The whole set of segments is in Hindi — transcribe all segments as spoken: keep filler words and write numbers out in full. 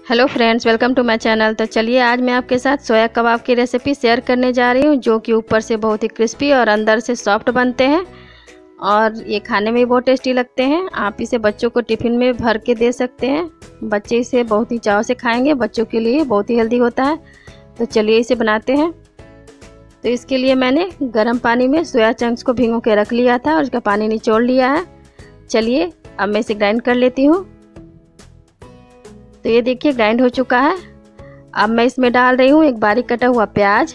Hello friends, welcome to my channel. तो चलिए आज मैं आपके साथ सोया कबाब की रेसिपी शेयर करने जा रही हूँ, जो कि ऊपर से बहुत ही क्रिस्पी और अंदर से सॉफ्ट बनते हैं और ये खाने में भी बहुत टेस्टी लगते हैं। आप इसे बच्चों को टिफ़िन में भर के दे सकते हैं, बच्चे इसे बहुत ही चाव से खाएंगे। बच्चों के लिए बहुत ही हेल्दी होता है। तो चलिए इसे बनाते हैं। तो इसके लिए मैंने गर्म पानी में सोया चंक्स को भिगो के रख लिया था और उसका पानी निचोड़ लिया है। चलिए अब मैं इसे ग्राइंड कर लेती हूँ। तो ये देखिए ग्राइंड हो चुका है। अब मैं इसमें डाल रही हूँ एक बारीक कटा हुआ प्याज,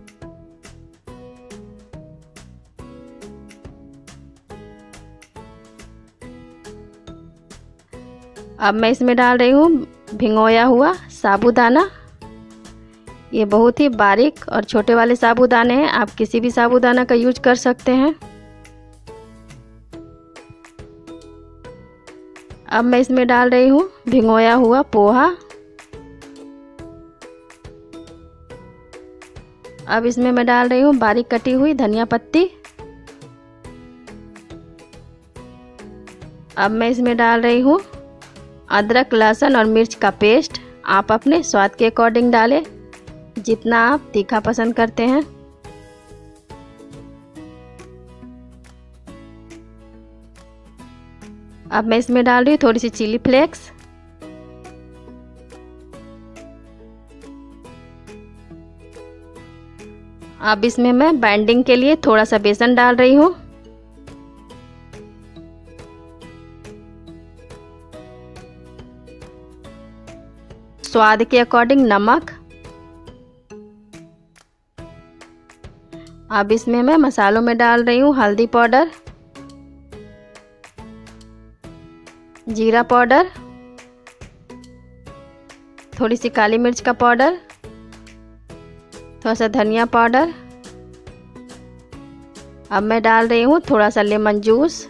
अब मैं इसमें डाल रही हूँ भिगोया हुआ साबूदाना। ये बहुत ही बारीक और छोटे वाले साबूदाने हैं, आप किसी भी साबूदाना का यूज कर सकते हैं। अब मैं इसमें डाल रही हूँ भिगोया हुआ पोहा। अब इसमें मैं डाल रही हूँ बारीक कटी हुई धनिया पत्ती। अब मैं इसमें डाल रही हूँ अदरक, लहसुन और मिर्च का पेस्ट। आप अपने स्वाद के अकॉर्डिंग डालें, जितना आप तीखा पसंद करते हैं। अब मैं इसमें डाल रही हूँ थोड़ी सी चिली फ्लेक्स। अब इसमें मैं बाइंडिंग के लिए थोड़ा सा बेसन डाल रही हूँ। स्वाद के अकॉर्डिंग नमक। अब इसमें मैं मसालों में डाल रही हूँ हल्दी पाउडर, जीरा पाउडर, थोड़ी सी काली मिर्च का पाउडर, थोड़ा सा धनिया पाउडर। अब मैं डाल रही हूँ थोड़ा सा लेमन जूस।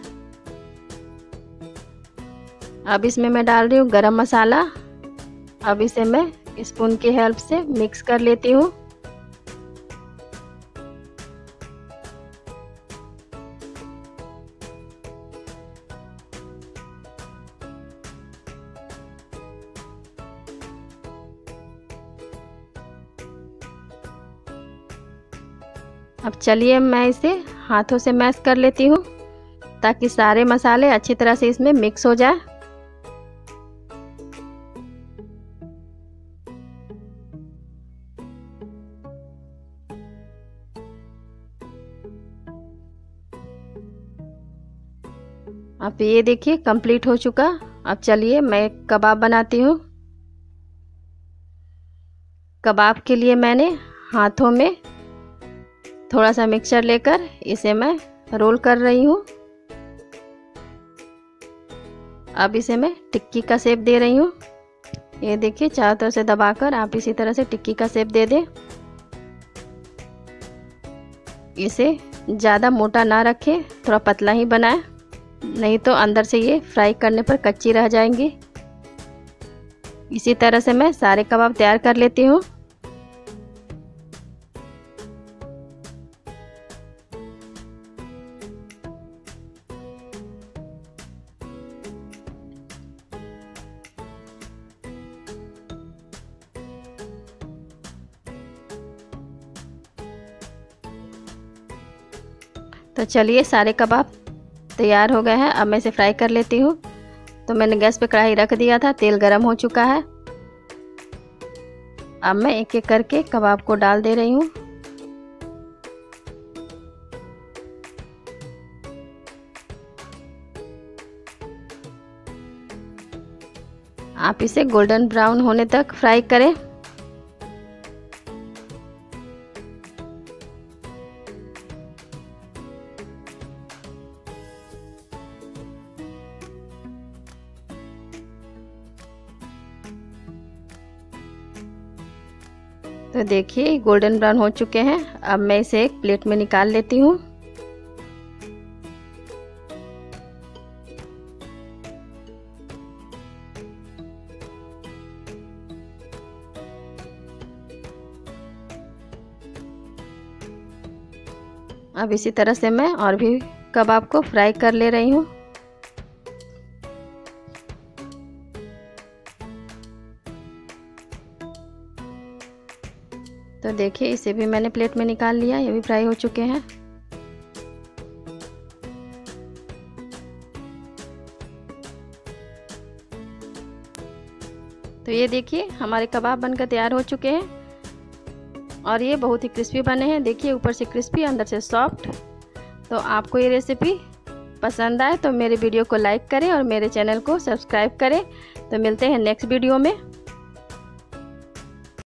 अब इसमें मैं डाल रही हूँ गरम मसाला। अब इसे मैं स्पून की हेल्प से मिक्स कर लेती हूँ। अब चलिए मैं इसे हाथों से मैश कर लेती हूँ, ताकि सारे मसाले अच्छी तरह से इसमें मिक्स हो जाए। अब ये देखिए कंप्लीट हो चुका। अब चलिए मैं कबाब बनाती हूँ। कबाब के लिए मैंने हाथों में थोड़ा सा मिक्सचर लेकर इसे मैं रोल कर रही हूँ। अब इसे मैं टिक्की का शेप दे रही हूँ। ये देखिए चारों तरफ से दबाकर आप इसी तरह से टिक्की का शेप दे दें। इसे ज़्यादा मोटा ना रखें, थोड़ा पतला ही बनाएं, नहीं तो अंदर से ये फ्राई करने पर कच्ची रह जाएंगी। इसी तरह से मैं सारे कबाब तैयार कर लेती हूँ। तो चलिए सारे कबाब तैयार हो गए हैं। अब मैं इसे फ्राई कर लेती हूँ। तो मैंने गैस पे कढ़ाई रख दिया था, तेल गरम हो चुका है। अब मैं एक एक करके कबाब को डाल दे रही हूँ। आप इसे गोल्डन ब्राउन होने तक फ्राई करें। तो देखिए गोल्डन ब्राउन हो चुके हैं। अब मैं इसे एक प्लेट में निकाल लेती हूँ। अब इसी तरह से मैं और भी कबाब को फ्राई कर ले रही हूँ। तो देखिए इसे भी मैंने प्लेट में निकाल लिया, ये भी फ्राई हो चुके हैं। तो ये देखिए हमारे कबाब बनकर तैयार हो चुके हैं और ये बहुत ही क्रिस्पी बने हैं। देखिए ऊपर से क्रिस्पी, अंदर से सॉफ्ट। तो आपको ये रेसिपी पसंद आए तो मेरे वीडियो को लाइक करें और मेरे चैनल को सब्सक्राइब करें। तो मिलते हैं नेक्स्ट वीडियो में।